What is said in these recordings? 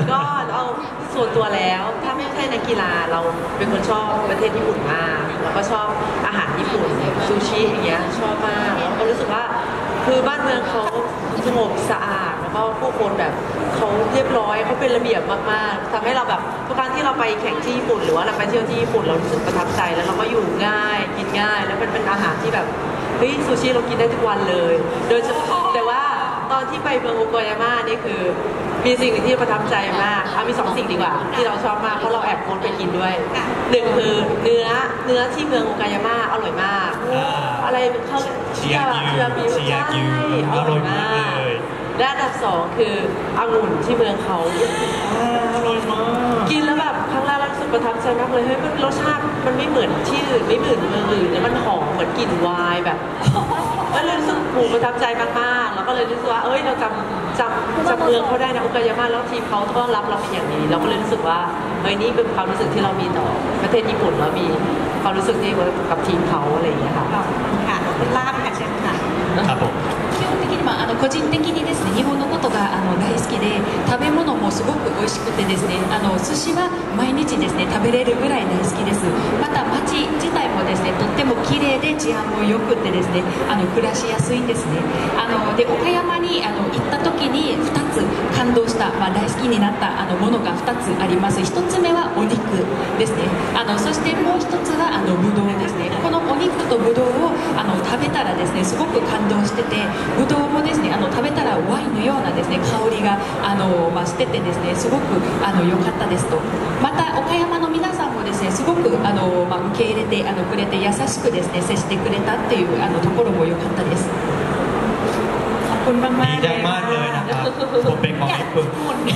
ก็เอาส่วนตัวแล้วถ้าไม่ใช่นักกีฬาเราเป็นคนชอบประเทศญี่ปุ่นมากแล้วก็ชอบอาหารญี่ปุ่นซูชิอย่างเงี้ยชอบมากแล้วก็รู้สึกว่าคือบ้านเมืองเขาสงบสะอาดแล้วก็ผู้คนแบบเขาเรียบร้อยเขาเป็นระเบียบมากๆทำให้เราแบบทุกครั้งที่เราไปแข่งที่ญี่ปุ่นหรือว่าเราไปเที่ยวที่ญี่ปุ่นเรารู้สึกประทับใจแล้วเราก็อยู่ง่ายกินง่ายแล้วเป็นอาหารที่แบบเฮ้ยซูชิเรากินได้ทุกวันเลยโดยแต่ว่าตอนที่ไปเมืองโอโกยาม่านี่คือมีสิ่งที่ประทับใจมากมี2 สิ่งดีกว่าที่เราชอบมากเพราะเราแอบโค้ดไปกินด้วย1คือเนื้อที่เมืองโอโกยาม่าอร่อยมากอะไรเขาเชียบิวใช่อร่อยมากและอันดับ2คือองุ่นที่เมืองเขาอร่อยมากกินแล้วแบบครั้งแรกรู้สึกประทับใจมากเลยเฮ้ยรสชาติมันไม่เหมือนที่อื่นไม่เหมือนเมืองอื่นแล้วมันหอมเหมือนกลิ่นไวน์แบบก็เลยรู้สึกประทับใจมากๆแล้วก็เลยรู้สึกว่าเอ้ยเราจำเมืองเขาได้นะโอโกยาม่าแล้วทีมเขาต้อนรับเราเป็นอย่างนี้เราก็เลยรู้สึกว่าเฮ้ยนี่เป็นความรู้สึกที่เรามีต่อประเทศญี่ปุ่นเรามีความรู้สึกที่กับทีมเขาอะไรอย่างเงี้ยค่ะค่ะลาบค่ะเช่นค่ะครับผม基本的に個人的にですね日本のことが大好きで食べ物もすごく美味しくてですね寿司は毎日ですね食べれるぐらい大好きですまた街自体もですねとっても綺麗で治安も良くてですね暮らしやすいんですねで岡山に行った時に2つ感動した、大好きになったものが2つあります1つ目はお肉ですねそしてもう1つはぶどうですねこのお肉とぶどうを食べたらですねすごく感動しててぶどうもですね食べたらワインのようなですね香りがしててですねすごく良かったですとまた岡山の皆さんもですねすごく受け入れてくれて優しくですね接してくれたっていうところも良かったですขอบคุณมากๆดีใจมากเลยนะครับผมเป็นของญี่ปุ่น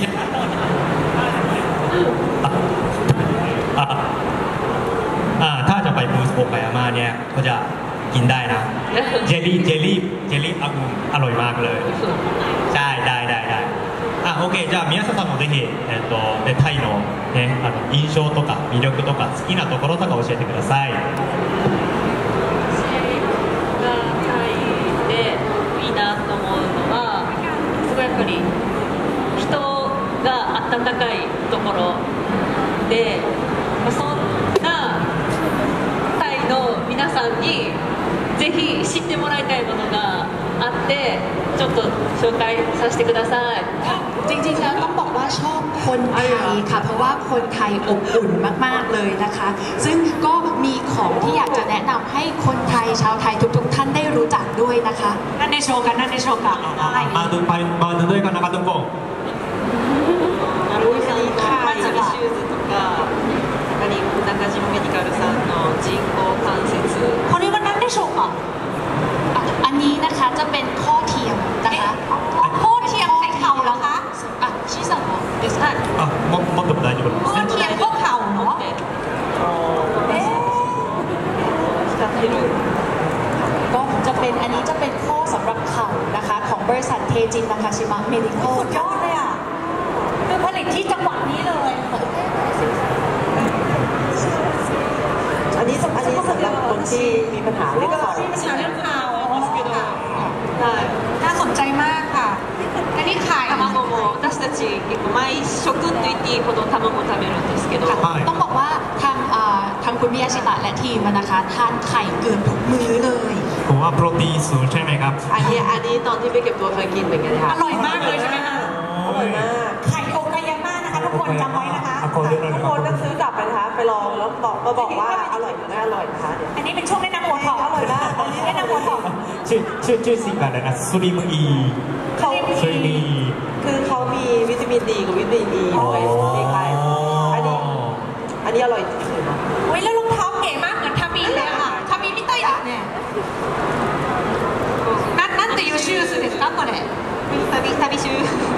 ถ้าจะไปบูสโอกายาม่าเนี่ยก็จะกินได้นะเจลลี่องุ่นอร่อยมากเลยใช่ได้OK じゃあ宮下さんもぜひタイのね印象とか魅力とか好きなところとか教えてくださいタイでいいなと思うのはすごいやっぱり人が温かいところでそんなタイの皆さんにぜひ知ってもらいたいものがあってちょっと紹介させてくださいจริงๆแล้วต้องบอกว่าชอบคนไทยค่ะเพราะว่าคนไทยอบอุ่นมากๆเลยนะคะซึ่งก็มีของที่อยากจะแนะนำให้คนไทยชาวไทยทุกๆท่านได้รู้จักด้วยนะคะนั่นในโชว์กันมาดูด้วยกันนะครับทุกคนまずシューズとか中島メディカルさんの人工関節これは何でしょうかอันนี้นะคะจะเป็นข้อเทียมนะคะข้อเทียมใส่เข่าเหรอคะชิซังですかもっと大丈夫ですข้อเทียมข้อเข่าเนาะก็จะเป็นอันนี้จะเป็นข้อสำหรับเข่านะคะของบริษัทเทจินนะคะชิมะเมดิโคลสุดยอดเลยอ่ะคือผลิตที่จังหวัดนี้เลยอันนี้สำหรับคนที่มีปัญหาเรื่องเข่าน่าสนใจมากค่ะอันนี้ขาย卵も私たち結構毎食と言っていいほど卵食べるんですけどต้องบอกว่าทางคุณมิยาชิตะและทีมนะคะทานไข่เกือบทุกมื้อเลยผมว่าโปรตีนสูงใช่ไหมครับอันนี้ตอนที่ไปเก็บตัวเคยกินเหมือนกันค่ะอร่อยมากเลยใช่ไหมคะอร่อยมากไข่โอกายาม่านะคะทุกคนจำไว้นะคะทุกคนต้องซื้อกลับไปนะคะไปลองแล้วบอกว่าอร่อยหรือไม่อร่อยนะคะอันนี้เป็นช่วงแนะนำหัวถอดอร่อยมากอันนี้แนะนำหัวถอดชื่อสิ่งอะไรนะซูริมืออีคือเขามีวิตามินดีกับวิตามินอีด้วยใช่อันนี้อร่อยจริงๆนะโอ้ยแล้วรองเท้าเก๋มากเหมือนทามิเลยค่ะทามิมิเตอร์เนี่ยนั่นแต่ยูชูส์ですかこれ旅シュー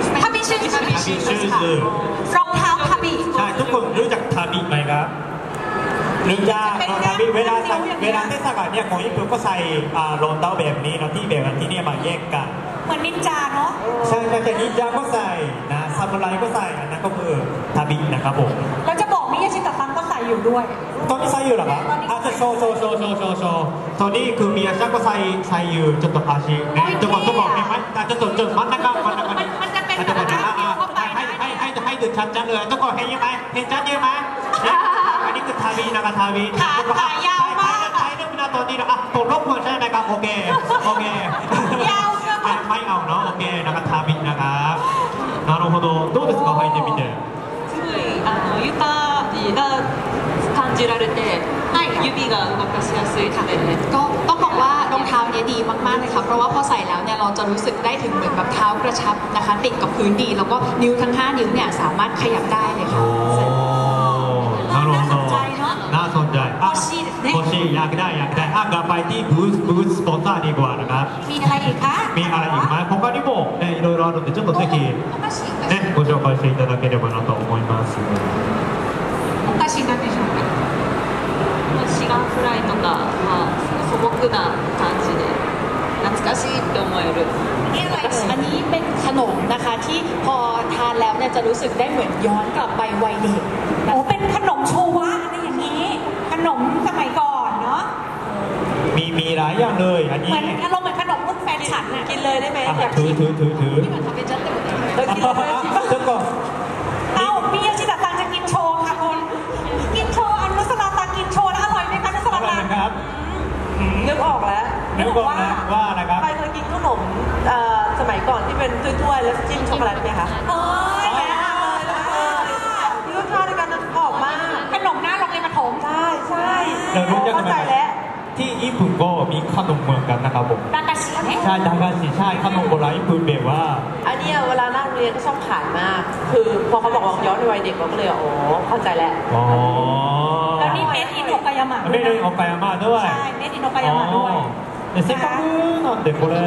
ズรองเท้าทามิใช่ทุกคนรู้จักทามิไหมครับรู้จักทามิเวลาเทศกาลเนี่ยของญี่ปุ่นก็ใส่รองเท้าแบบนี้นะที่นี่มาแยกกันเหมือนนินจาเนาะใช่แต่นินจาก็ใส่นะซามูไรก็ใส่อันนั้นก็คือทาบินะครับผมแล้วจะบอกมิยาชิตะซังก็ใส่อยู่ด้วยตอนนี้ใส่อยู่หรอครับจะโชว์ตอนนี้คือมิยาชิก็ใส่อยู่ちょっと足ねちょっとねちょっと真ん中มันจะเป็นแบบให้นี่คือชัดๆเลยทุกคนเห็นยังไหมเห็นชัดเยอะไหมอันนี้คือทาวีนะครับทาวีขายาวมากไทยเรื่องพินาตัวนี้นะผมรบกวนใช่ไหมครับโอเคยาวค่ะไม่เอาเนาะโอเคนะครับทาวีนะครับなるほどどうですか履いてみてすごいゆったりが感じられて、指が動かしやすいので、 ก็ต้องบอกว่ารองเท้าเนี้ยดีมากๆเลยค่ะเพราะว่าพอใส่แล้วเนี่ยเราจะรู้สึกได้ถึงเหมือนแบบเท้ากระชับนะคะติดกับพื้นดีแล้วก็นิ้วทั้ง5นิ้วเนี่ยสามารถขยับได้เลยค่ะなるほどน่าสนใจเนอะน่าสนใจ欲しいですね欲しいอยากได้กลับไปที่บูธสปอนเซอร์ดีกว่านะครับมีอะไรอีกคะมีอะไรอีกไหม他にもねいろいろあるんでちょっとぜひお菓子ねご紹介していただければなと思いますお菓子なんでしょうかシガンフライとかは素朴な感じで懐かしいって思える。 นี่อะไรเอ่ยอันนี้เป็นขนมนะคะที่พอทานแล้วเนี่ยจะรู้สึกได้เหมือนย้อนกลับไปวัยเด็กโอ้เป็นขนมโชวะอะไรอย่างนี้ ขนมสมัยก่อนเนาะมีหลายอย่างเลยอันเหนี้มือนอารมณ์เหมือนขนมรุ่นแฟนฉันน่ะกินเลยได้ไหมอ่ะอยากถืกิอน ถือ今食べちゃっても大丈夫เออกินเลยちょっとเอ้าพี่ยชิตาตังจะกินโชว์ค่ะคุณกินโชว์อันนุสราตังกินโชว์แล้วอร่อยไหมคะนุสอราร่อยตังนะครับนึกออกแล้วนึกบอกนะว่านะครับใครเคยกินขนมสมัยก่อนที่เป็นถ้วยๆแล้วจิ้มช็อกโกแลตไหมคะเอ้ยแกมีรสชาติในการหอมมากขนมหน้าโรงเรียนประถมใช่ใช่เรารู้จักเข้าใจแล้วที่ญี่ปุ่นก็มีขนมเหมือนกันนะครับผมดากาชิเนี่ยใช่ดังกันสิใช่ขนมโบราณญี่ปุ่นแบบว่าอันเนี้ยเวลาหน้าโรงเรียนก็ชอบขายมาก คือพอเขาบอกว่าย้อนในวัยเด็กเราก็เลยอ๋อเข้าใจแล้วอ๋อแล้วนี่เมดอินโอกายามะไม่ได้ออกไปอาม่าด้วยใช่เมดอินโอกายามะด้วยでせっかくなんでこれ